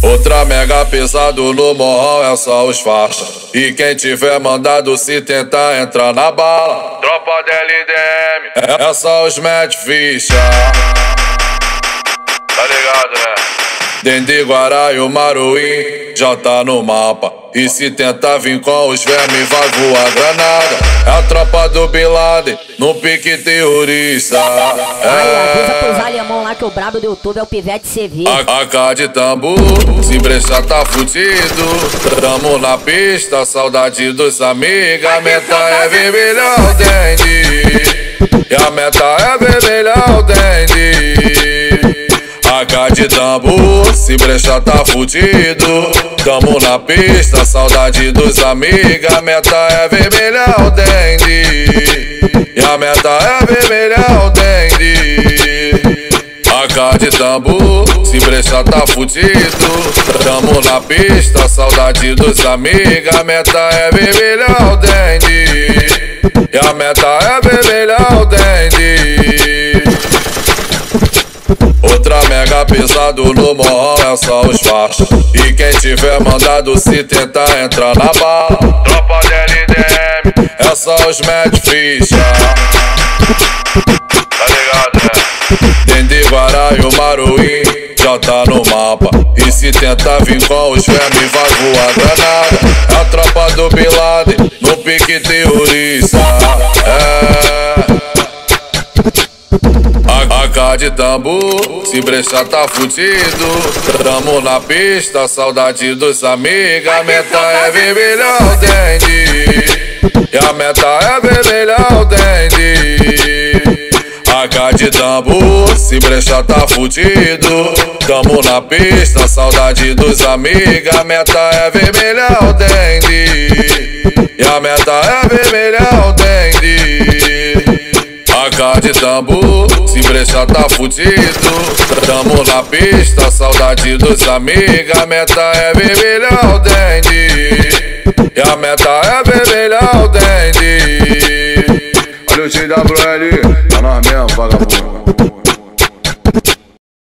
Outra mega pesado no morrão é só os faixa. E quem tiver mandado se tentar entrar na bala, tropa da LDM, é só os mete ficha. Tá ligado, né? Dendê, Guará e o Maruim já tá no mapa. E se tentar vir com os vermes vai voar granada. É a tropa do Bin Laden no pique terrorista. Avisa pros alemão lá que o brabo do YouTube é o Pivete CV. AK de tambor, se brechar tá fudido. Tamo na pista, saudade dos amigos. A meta é vermelhar o dente. E a meta é vermelhar o dente. AK de tambor, se brechar tá fudido. Tamo na pista, saudade dos amigos. A meta é vermelhar o dente. E a meta é vermelhar o dente. AK de tambor, se brechar tá fudido. Tamo na pista, saudade dos amigos. A meta é vermelhar o dente. E a meta é vermelhar o dente. Outra mega pesado no morrão é só os faixa. E quem tiver mandado se tentar entrar na bala, tropa da LDM, é só os mete ficha. Tá ligado, né? Dendê, Guará e o Maruim já tá no mapa. E se tentar vir com os vermes vai voar granada. É a tropa do Bin Laden no pique terrorista. AK de tambor, se brechar tá fudido. Tamo na pista, saudade dos amigos. A meta é vermelhar o dente. E a meta é vermelhar o dente. AK de tambor, se brechar tá fudido. Tamo na pista, saudade dos amigos. A meta é vermelhar o dente. E a meta é vermelhar o dente. AK de tambor, se brechar tá fudido. Tamo na pista, saudade dos amigos. A meta é vermelhar o dente. E a meta é vermelhar o dente. Olha o TWL, tá nós mesmo, vagabundo.